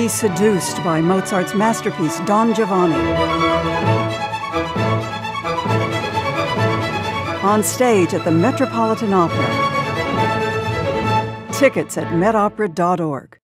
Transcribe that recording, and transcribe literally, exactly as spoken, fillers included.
seduced by Mozart's masterpiece, Don Giovanni. On stage at the Metropolitan Opera. Tickets at met opera dot org.